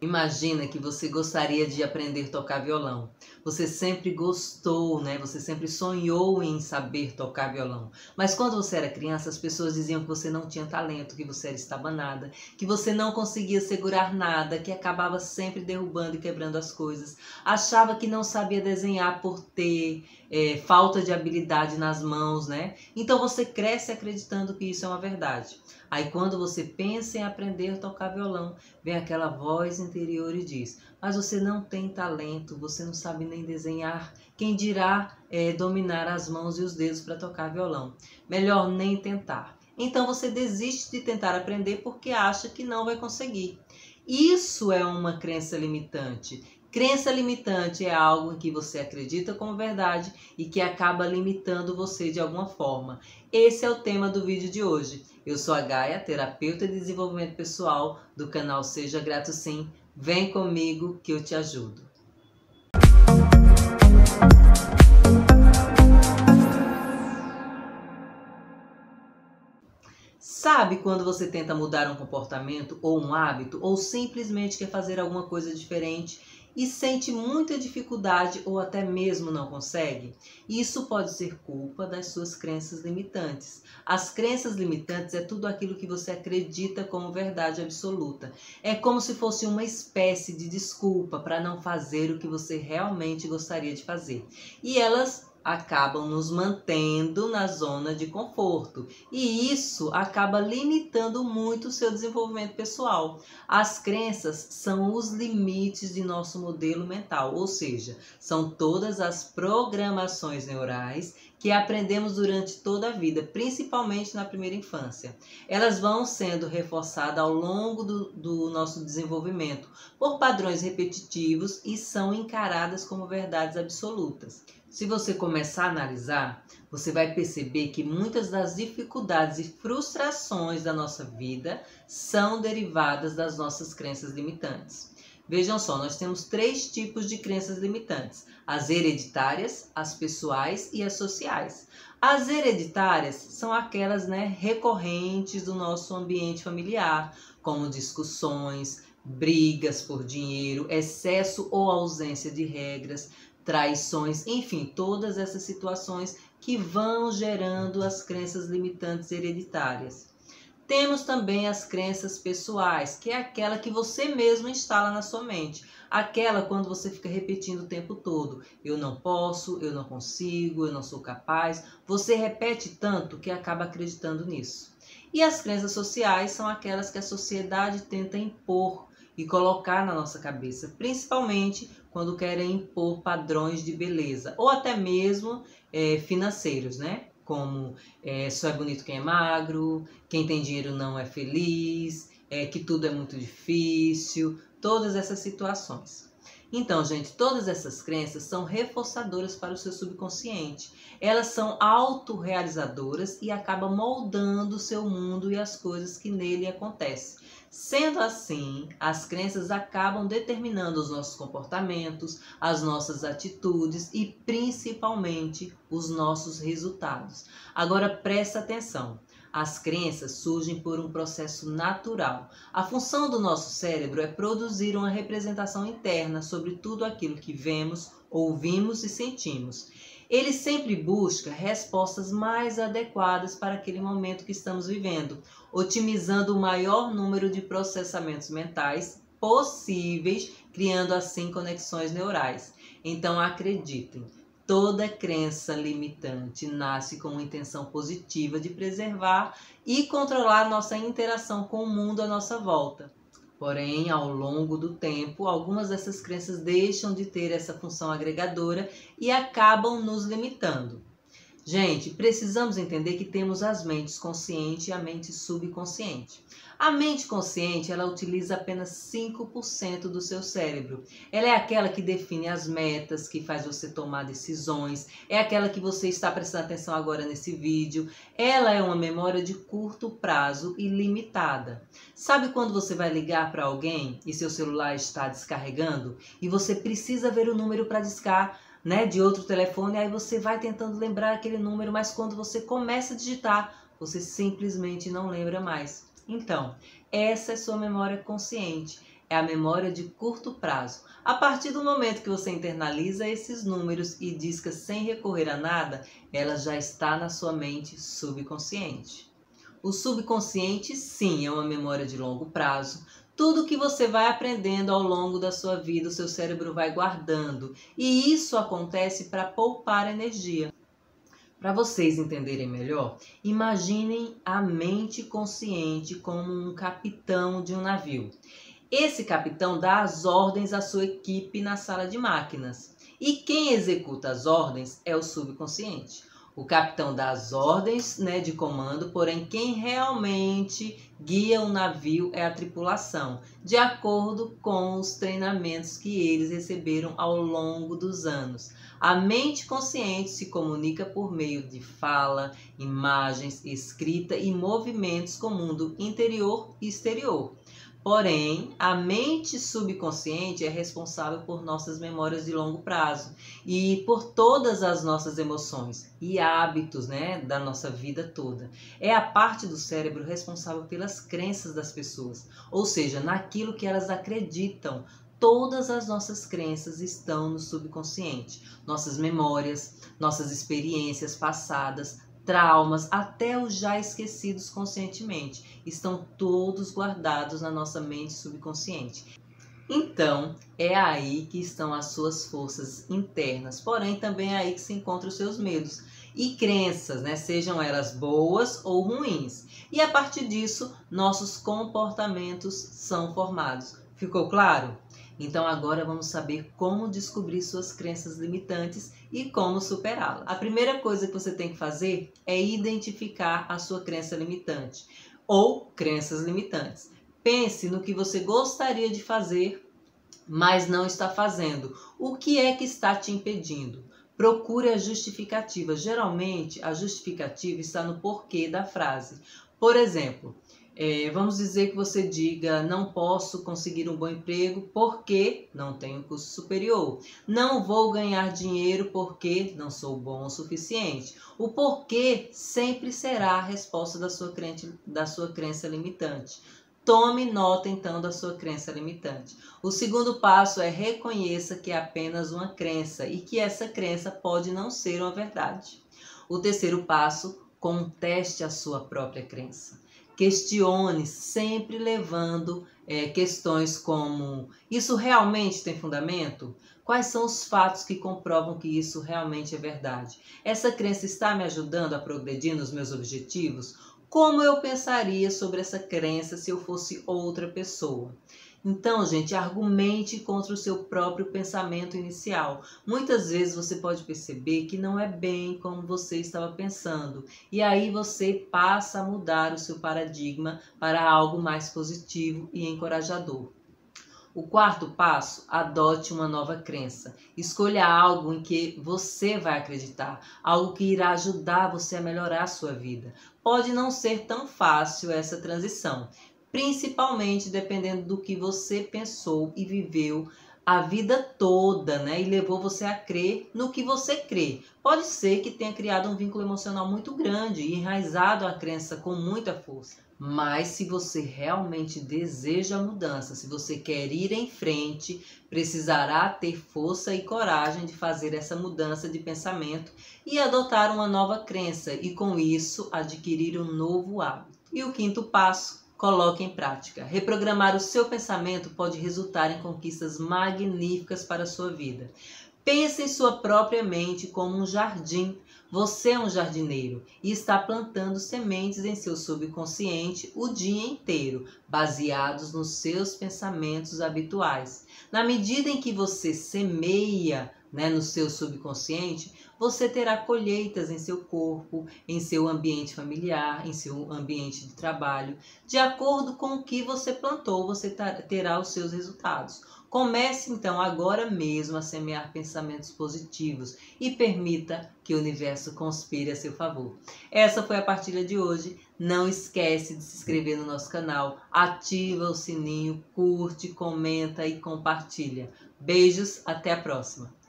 Imagina que você gostaria de aprender a tocar violão. Você sempre gostou, né? Você sempre sonhou em saber tocar violão. Mas quando você era criança, as pessoas diziam que você não tinha talento, que você era estabanada, que você não conseguia segurar nada, que acabava sempre derrubando e quebrando as coisas. Achava que não sabia desenhar por ter falta de habilidade nas mãos, né? Então você cresce acreditando que isso é uma verdade. Aí quando você pensa em aprender a tocar violão, vem aquela voz interior e diz: mas você não tem talento, você não sabe nem desenhar, quem dirá dominar as mãos e os dedos para tocar violão? Melhor nem tentar. Então você desiste de tentar aprender porque acha que não vai conseguir. Isso é uma crença limitante. Crença limitante é algo em que você acredita como verdade e que acaba limitando você de alguma forma. Esse é o tema do vídeo de hoje. Eu sou a Gaia, terapeuta de desenvolvimento pessoal do canal Seja Grato Sim. Vem comigo que eu te ajudo. Sabe quando você tenta mudar um comportamento ou um hábito ou simplesmente quer fazer alguma coisa diferente e sente muita dificuldade ou até mesmo não consegue? Isso pode ser culpa das suas crenças limitantes. As crenças limitantes é tudo aquilo que você acredita como verdade absoluta. É como se fosse uma espécie de desculpa para não fazer o que você realmente gostaria de fazer. E elas acabam nos mantendo na zona de conforto e isso acaba limitando muito o seu desenvolvimento pessoal. As crenças são os limites de nosso modelo mental, ou seja, são todas as programações neurais que aprendemos durante toda a vida, principalmente na primeira infância. Elas vão sendo reforçadas ao longo do nosso desenvolvimento por padrões repetitivos e são encaradas como verdades absolutas. Se você começar a analisar, você vai perceber que muitas das dificuldades e frustrações da nossa vida são derivadas das nossas crenças limitantes. Vejam só, nós temos 3 tipos de crenças limitantes: as hereditárias, as pessoais e as sociais. As hereditárias são aquelas, recorrentes do nosso ambiente familiar, como discussões, brigas por dinheiro, excesso ou ausência de regras, traições, enfim, todas essas situações que vão gerando as crenças limitantes hereditárias. Temos também as crenças pessoais, que é aquela que você mesmo instala na sua mente. Aquela quando você fica repetindo o tempo todo: eu não posso, eu não consigo, eu não sou capaz. Você repete tanto que acaba acreditando nisso. E as crenças sociais são aquelas que a sociedade tenta impor e colocar na nossa cabeça, principalmente quando querem impor padrões de beleza, ou até mesmo financeiros, como só é bonito quem é magro, quem tem dinheiro não é feliz, que tudo é muito difícil, todas essas situações. Então, gente, todas essas crenças são reforçadoras para o seu subconsciente. Elas são autorrealizadoras e acabam moldando o seu mundo e as coisas que nele acontecem. Sendo assim, as crenças acabam determinando os nossos comportamentos, as nossas atitudes e principalmente os nossos resultados. Agora presta atenção. As crenças surgem por um processo natural. A função do nosso cérebro é produzir uma representação interna sobre tudo aquilo que vemos, ouvimos e sentimos. Ele sempre busca respostas mais adequadas para aquele momento que estamos vivendo, otimizando o maior número de processamentos mentais possíveis, criando assim conexões neurais. Então acreditem, toda crença limitante nasce com uma intenção positiva de preservar e controlar nossa interação com o mundo à nossa volta. Porém, ao longo do tempo, algumas dessas crenças deixam de ter essa função agregadora e acabam nos limitando. Gente, precisamos entender que temos as mentes consciente e a mente subconsciente. A mente consciente, ela utiliza apenas 5% do seu cérebro. Ela é aquela que define as metas, que faz você tomar decisões, é aquela que você está prestando atenção agora nesse vídeo. Ela é uma memória de curto prazo e limitada. Sabe quando você vai ligar para alguém e seu celular está descarregando e você precisa ver o número para discar, de outro telefone, aí você vai tentando lembrar aquele número, mas quando você começa a digitar, você simplesmente não lembra mais. Então, essa é sua memória consciente. é a memória de curto prazo. A partir do momento que você internaliza esses números e disca sem recorrer a nada, ela já está na sua mente subconsciente. O subconsciente, sim, é uma memória de longo prazo. Tudo que você vai aprendendo ao longo da sua vida, o seu cérebro vai guardando. E isso acontece para poupar energia. Para vocês entenderem melhor, imaginem a mente consciente como um capitão de um navio. Esse capitão dá as ordens à sua equipe na sala de máquinas. E quem executa as ordens é o subconsciente. O capitão dá as ordens, de comando, porém quem realmente guia o navio é a tripulação, de acordo com os treinamentos que eles receberam ao longo dos anos. A mente consciente se comunica por meio de fala, imagens, escrita e movimentos com o mundo interior e exterior. Porém, a mente subconsciente é responsável por nossas memórias de longo prazo e por todas as nossas emoções e hábitos, da nossa vida toda. É a parte do cérebro responsável pelas crenças das pessoas, ou seja, naquilo que elas acreditam. Todas as nossas crenças estão no subconsciente. Nossas memórias, nossas experiências passadas, traumas, até os já esquecidos conscientemente, estão todos guardados na nossa mente subconsciente. Então, é aí que estão as suas forças internas, porém também é aí que se encontram os seus medos e crenças, sejam elas boas ou ruins. E a partir disso, nossos comportamentos são formados. Ficou claro? Então agora vamos saber como descobrir suas crenças limitantes e como superá-las. A primeira coisa que você tem que fazer é identificar a sua crença limitante ou crenças limitantes. Pense no que você gostaria de fazer, mas não está fazendo. O que é que está te impedindo? Procure a justificativa. Geralmente, a justificativa está no porquê da frase. Por exemplo, vamos dizer que você diga: não posso conseguir um bom emprego porque não tenho curso superior. Não vou ganhar dinheiro porque não sou bom o suficiente. O porquê sempre será a resposta da sua crença limitante. Tome nota então da sua crença limitante. O segundo passo é reconheça que é apenas uma crença e que essa crença pode não ser uma verdade. O terceiro passo, conteste a sua própria crença. Questione, sempre levando questões como: isso realmente tem fundamento? Quais são os fatos que comprovam que isso realmente é verdade? Essa crença está me ajudando a progredir nos meus objetivos? Como eu pensaria sobre essa crença se eu fosse outra pessoa? Então, gente, argumente contra o seu próprio pensamento inicial. Muitas vezes você pode perceber que não é bem como você estava pensando. E aí você passa a mudar o seu paradigma para algo mais positivo e encorajador. O quarto passo, adote uma nova crença. Escolha algo em que você vai acreditar, algo que irá ajudar você a melhorar a sua vida. Pode não ser tão fácil essa transição, principalmente dependendo do que você pensou e viveu a vida toda, e levou você a crer no que você crê. Pode ser que tenha criado um vínculo emocional muito grande e enraizado a crença com muita força. Mas se você realmente deseja a mudança, se você quer ir em frente, precisará ter força e coragem de fazer essa mudança de pensamento e adotar uma nova crença e com isso adquirir um novo hábito. E o quinto passo, coloque em prática. Reprogramar o seu pensamento pode resultar em conquistas magníficas para a sua vida. Pense em sua própria mente como um jardim. Você é um jardineiro e está plantando sementes em seu subconsciente o dia inteiro, baseados nos seus pensamentos habituais. Na medida em que você semeia, no seu subconsciente, você terá colheitas em seu corpo, em seu ambiente familiar, em seu ambiente de trabalho. De acordo com o que você plantou, você terá os seus resultados. Comece então agora mesmo a semear pensamentos positivos e permita que o universo conspire a seu favor. Essa foi a partilha de hoje. Não esquece de se inscrever no nosso canal, ativa o sininho, curte, comenta e compartilha. Beijos, até a próxima!